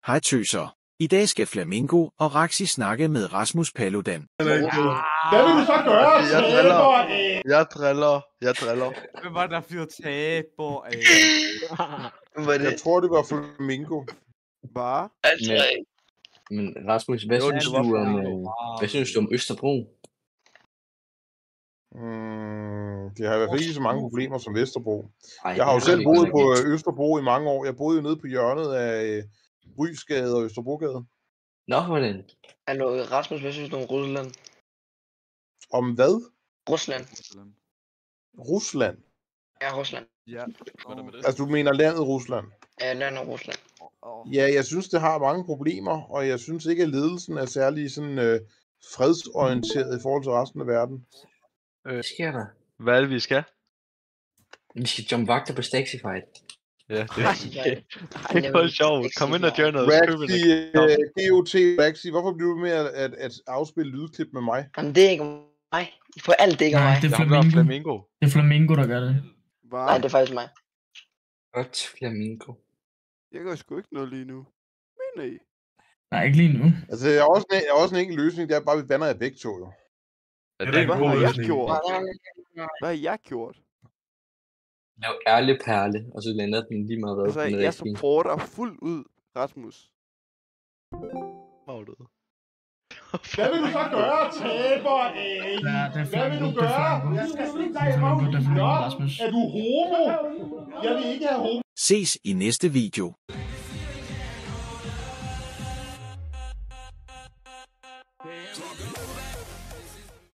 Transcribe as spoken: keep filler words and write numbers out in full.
Hej tøser. I dag skal Flamingo og Raxi snakke med Rasmus Paludan. Hvad vil du så gøre? Jeg driller. Jeg driller. Jeg driller. Hvem var der fyret taber af? Jeg tror, det var Flamingo. Bare? Altså, Men Rasmus, hvad, Jo, synes, det var du om, Flamingo. øh, hvad synes du om Østerbro? Mm, det har i hvert fald ikke så mange problemer som Vesterbro. Ej, Jeg har jo det selv ikke boet rigtig. på øh, Østerbro i mange år. Jeg boede jo nede på hjørnet af øh, Rysgade og Østerbrogade. Nå, hvordan? hallo, Rasmus, hvad synes du om Rusland? Om hvad? Rusland. Rusland? Ja, Rusland. Ja. Altså, du mener landet Rusland? Ja, land og Rusland. Ja, jeg synes, det har mange problemer, og jeg synes ikke, at ledelsen er særlig sådan, øh, fredsorienteret i forhold til resten af verden. Hvad sker der? Hvad er det, vi skal? Vi skal jump vagter på Staxified. Ja, det Ej, det er sjovt. Kom ind og gør noget. Raxi, øh, G O T, Raxi, hvorfor bliver du med at, at, at afspille lydklip med mig? Jamen, det er ikke mig. For alt det er ikke Nej, mig. det er Jeg er Flamingo. Flamingo. Det er Flamingo, der gør det. Bare? Nej, det er faktisk mig. Godt, Flamingo. Jeg gør sgu ikke noget lige nu. Mener I? Nej, ikke lige nu. Altså, der er også en, der er også en enkelt løsning, det er bare, at vi bander af begge to, jo. Ja, Det det er er en Hvad god har jeg løsning. gjort? Nej, nej, nej, Hvad har jeg gjort? Lav ærlig perle, og så lander den lige meget hvad. Altså, den er jeg rigtig fin. supporter fuldt ud Rasmus. Maglet. Hvad vil du så gøre, taber? Ja, det er Hvad vil du Flamingo, det er gøre? Flamingo. Jeg skal slå Det dig er i Flamingo, røven. det er Flamingo, Nå, Rasmus. er du homo? Jeg vil ikke have homo. Ses i næste video.